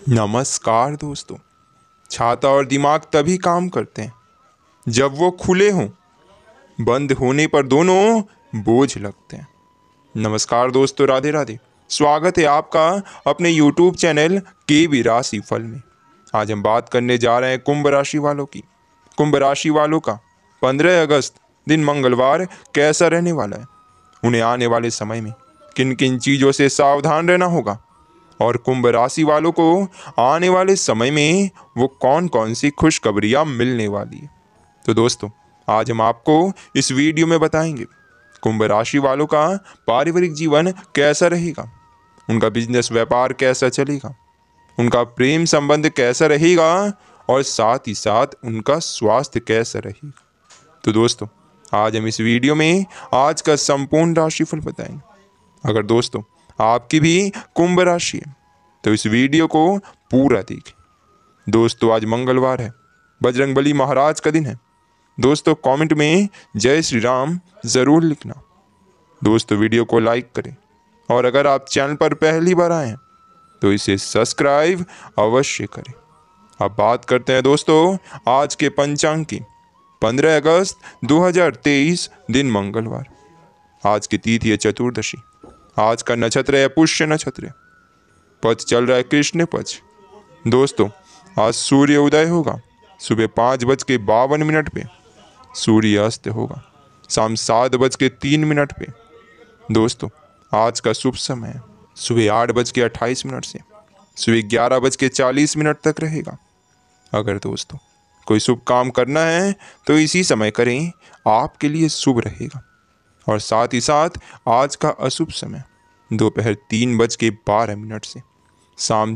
नमस्कार दोस्तों। छाता और दिमाग तभी काम करते हैं जब वो खुले हों। बंद होने पर दोनों बोझ लगते हैं। नमस्कार दोस्तों, राधे राधे। स्वागत है आपका अपने यूट्यूब चैनल के भी राशि फल में। आज हम बात करने जा रहे हैं कुंभ राशि वालों की। कुंभ राशि वालों का 15 अगस्त दिन मंगलवार कैसा रहने वाला है, उन्हें आने वाले समय में किन किन चीज़ों से सावधान रहना होगा और कुंभ राशि वालों को आने वाले समय में वो कौन कौन सी खुशखबरियां मिलने वाली है। तो दोस्तों, आज हम आपको इस वीडियो में बताएंगे कुंभ राशि वालों का पारिवारिक जीवन कैसा रहेगा, उनका बिजनेस व्यापार कैसा चलेगा, उनका प्रेम संबंध कैसा रहेगा और साथ ही साथ उनका स्वास्थ्य कैसा रहेगा। तो दोस्तों, आज हम इस वीडियो में आज का संपूर्ण राशिफल बताएंगे। अगर दोस्तों आपकी भी कुंभ राशि है तो इस वीडियो को पूरा देखें। दोस्तों, आज मंगलवार है, बजरंगबली महाराज का दिन है। दोस्तों, कमेंट में जय श्री राम ज़रूर लिखना। दोस्तों, वीडियो को लाइक करें और अगर आप चैनल पर पहली बार आए हैं तो इसे सब्सक्राइब अवश्य करें। अब बात करते हैं दोस्तों आज के पंचांग की। 15 अगस्त 2023 दिन मंगलवार। आज की तिथि है चतुर्दशी। आज का नक्षत्र है पुष्य नक्षत्र। पक्ष चल रहा है कृष्ण पक्ष। दोस्तों, आज सूर्य उदय होगा सुबह 5:52 पे। सूर्य अस्त होगा शाम 7:03 पे। दोस्तों, आज का शुभ समय है सुबह 8:28 से सुबह 11:40 तक रहेगा। अगर दोस्तों कोई शुभ काम करना है तो इसी समय करें, आपके लिए शुभ रहेगा। और साथ ही साथ आज का अशुभ समय दोपहर 3:12 से शाम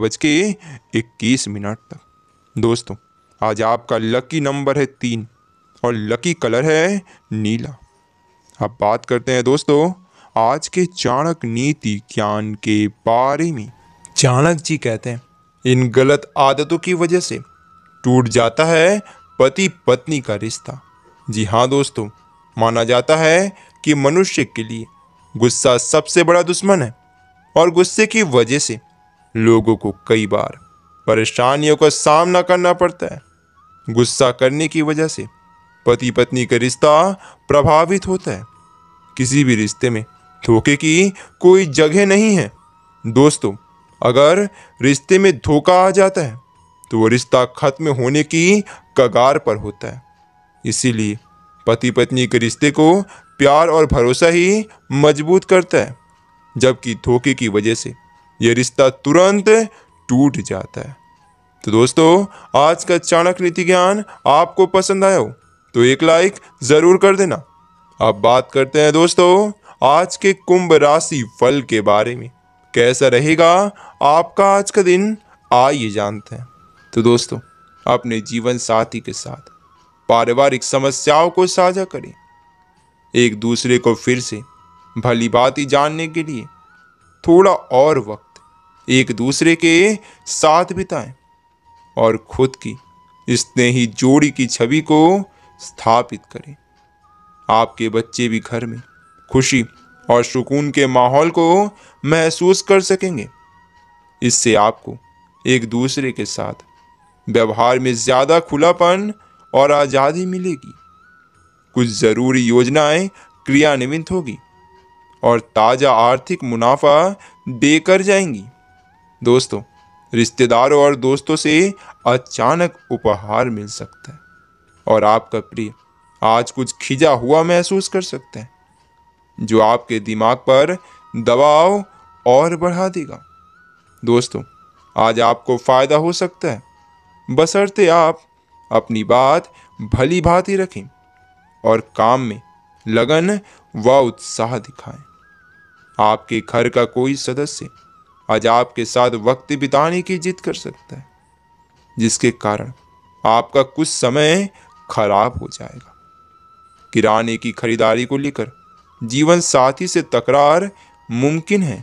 4:21 तक। दोस्तों, आज आपका लकी नंबर है 3 और लकी कलर है नीला। अब बात करते हैं दोस्तों आज के चाणक्य नीति ज्ञान के बारे में। चाणक्य जी कहते हैं, इन गलत आदतों की वजह से टूट जाता है पति पत्नी का रिश्ता। जी हाँ दोस्तों, माना जाता है कि मनुष्य के लिए गुस्सा सबसे बड़ा दुश्मन है और गुस्से की वजह से लोगों को कई बार परेशानियों का सामना करना पड़ता है। गुस्सा करने की वजह से पति पत्नी का रिश्ता प्रभावित होता है। किसी भी रिश्ते में धोखे की कोई जगह नहीं है। दोस्तों, अगर रिश्ते में धोखा आ जाता है तो वो रिश्ता खत्म होने की कगार पर होता है। इसीलिए पति पत्नी के रिश्ते को प्यार और भरोसा ही मजबूत करता है, जबकि धोखे की वजह से यह रिश्ता तुरंत टूट जाता है। तो दोस्तों, आज का चाणक्य नीति ज्ञान आपको पसंद आया हो तो एक लाइक जरूर कर देना। अब बात करते हैं दोस्तों आज के कुंभ राशि फल के बारे में। कैसा रहेगा आपका आज का दिन, आइए जानते हैं। तो दोस्तों, अपने जीवन साथी के साथ पारिवारिक समस्याओं को साझा करें। एक दूसरे को फिर से भली भांति जानने के लिए थोड़ा और वक्त एक दूसरे के साथ बिताएं और खुद की स्नेही जोड़ी की छवि को स्थापित करें। आपके बच्चे भी घर में खुशी और सुकून के माहौल को महसूस कर सकेंगे। इससे आपको एक दूसरे के साथ व्यवहार में ज़्यादा खुलापन और आज़ादी मिलेगी। कुछ ज़रूरी योजनाएं क्रियान्वित होगी और ताज़ा आर्थिक मुनाफा देकर जाएंगी। दोस्तों, रिश्तेदारों और दोस्तों से अचानक उपहार मिल सकता है और आपका प्रिय आज कुछ खिंचा हुआ महसूस कर सकते हैं, जो आपके दिमाग पर दबाव और बढ़ा देगा। दोस्तों, आज आपको फायदा हो सकता है, बशर्ते आप अपनी बात भली भांति रखें और काम में लगन व उत्साह दिखाएं। आपके घर का कोई सदस्य आज आपके साथ वक्त बिताने की जिद कर सकता है, जिसके कारण आपका कुछ समय खराब हो जाएगा। किराने की खरीदारी को लेकर जीवन साथी से तकरार मुमकिन है।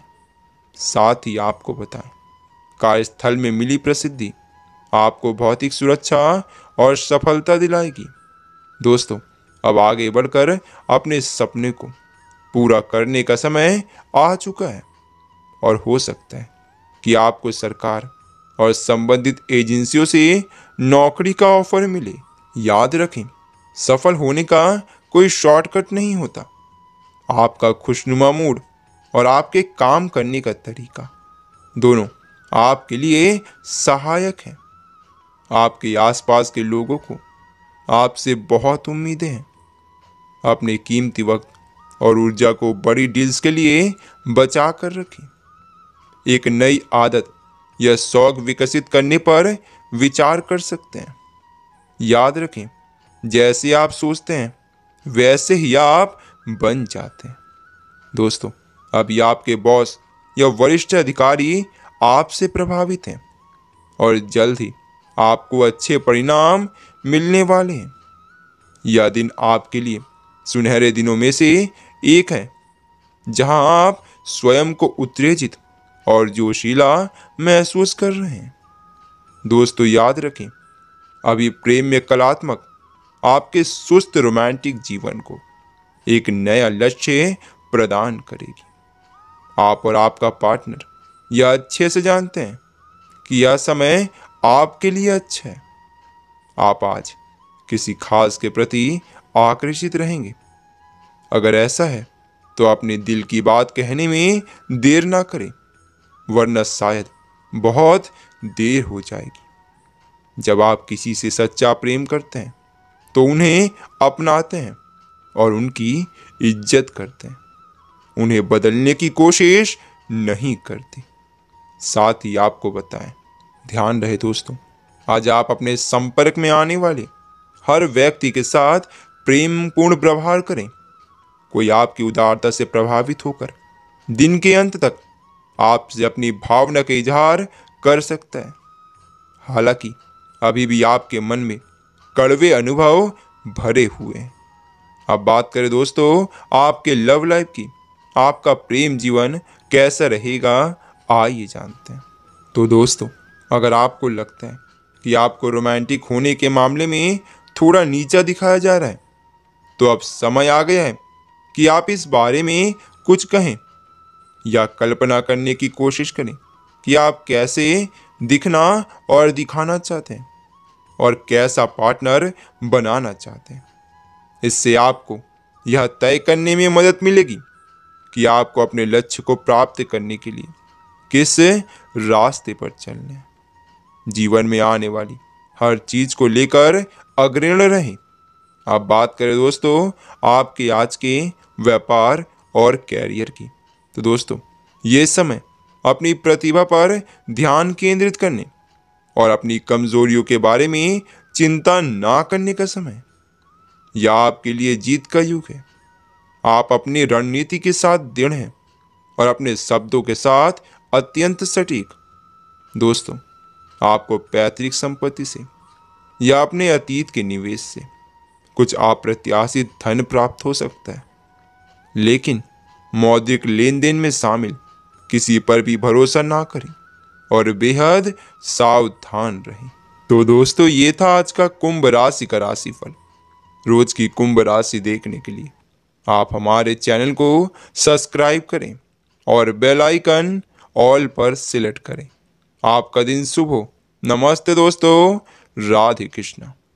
साथ ही आपको बताएं, कार्यस्थल में मिली प्रसिद्धि आपको भौतिक सुरक्षा और सफलता दिलाएगी। दोस्तों, अब आगे बढ़कर अपने सपने को पूरा करने का समय आ चुका है और हो सकता है कि आपको सरकार और संबंधित एजेंसियों से नौकरी का ऑफर मिले। याद रखें, सफल होने का कोई शॉर्टकट नहीं होता। आपका खुशनुमा मूड और आपके काम करने का तरीका दोनों आपके लिए सहायक हैं। आपके आसपास के लोगों को आपसे बहुत उम्मीदें हैं। अपने कीमती वक्त और ऊर्जा को बड़ी डील्स के लिए बचा कर रखें। एक नई आदत या शौक विकसित करने पर विचार कर सकते हैं। याद रखें, जैसे आप सोचते हैं वैसे ही आप बन जाते हैं। दोस्तों, अभी आपके बॉस या वरिष्ठ अधिकारी आपसे प्रभावित हैं और जल्द ही आपको अच्छे परिणाम मिलने वाले हैं। यह दिन आपके लिए सुनहरे दिनों में से एक है, जहां आप स्वयं को उत्तेजित और जोशीला महसूस कर रहे हैं। दोस्तों, याद रखें, अभी प्रेम में कलात्मक आपके सुस्त रोमांटिक जीवन को एक नया लक्ष्य प्रदान करेगी। आप और आपका पार्टनर यह अच्छे से जानते हैं कि यह समय आपके लिए अच्छा है। आप आज किसी खास के प्रति आकर्षित रहेंगे। अगर ऐसा है तो अपने दिल की बात कहने में देर ना करें, वरना शायद बहुत देर हो जाएगी। जब आप किसी से सच्चा प्रेम करते हैं तो उन्हें अपनाते हैं और उनकी इज्जत करते हैं। उन्हें बदलने की कोशिश नहीं करते। साथ ही आपको बताएं, ध्यान रहे दोस्तों, आज आप अपने संपर्क में आने वाले हर व्यक्ति के साथ प्रेमपूर्ण व्यवहार करें। कोई आपकी उदारता से प्रभावित होकर दिन के अंत तक आपसे अपनी भावना का इजहार कर सकता है। हालांकि अभी भी आपके मन में कड़वे अनुभव भरे हुए हैं। अब बात करें दोस्तों आपके लव लाइफ की। आपका प्रेम जीवन कैसा रहेगा, आइए जानते हैं। तो दोस्तों, अगर आपको लगता है कि आपको रोमांटिक होने के मामले में थोड़ा नीचा दिखाया जा रहा है, तो अब समय आ गया है कि आप इस बारे में कुछ कहें या कल्पना करने की कोशिश करें कि आप कैसे दिखना और दिखाना चाहते हैं और कैसा पार्टनर बनाना चाहते हैं। इससे आपको यह तय करने में मदद मिलेगी कि आपको अपने लक्ष्य को प्राप्त करने के लिए किस रास्ते पर चलना है। जीवन में आने वाली हर चीज को लेकर अग्रणी रहें। आप बात करें दोस्तों आपके आज के व्यापार और कैरियर की, तो दोस्तों ये समय अपनी प्रतिभा पर ध्यान केंद्रित करने और अपनी कमजोरियों के बारे में चिंता ना करने का समय। यह आपके लिए जीत का युग है। आप अपनी रणनीति के साथ दृढ़ हैं और अपने शब्दों के साथ अत्यंत सटीक। दोस्तों, आपको पैतृक संपत्ति से या अपने अतीत के निवेश से कुछ अप्रत्याशित धन प्राप्त हो सकता है, लेकिन मौद्रिक लेन देन में शामिल किसी पर भी भरोसा ना करें और बेहद सावधान रहें। तो दोस्तों, ये था आज का कुंभ राशि का राशिफल। रोज की कुंभ राशि देखने के लिए आप हमारे चैनल को सब्सक्राइब करें और बेल आइकन ऑल पर सिलेक्ट करें। आपका दिन शुभ हो। नमस्ते दोस्तों, राधे कृष्णा।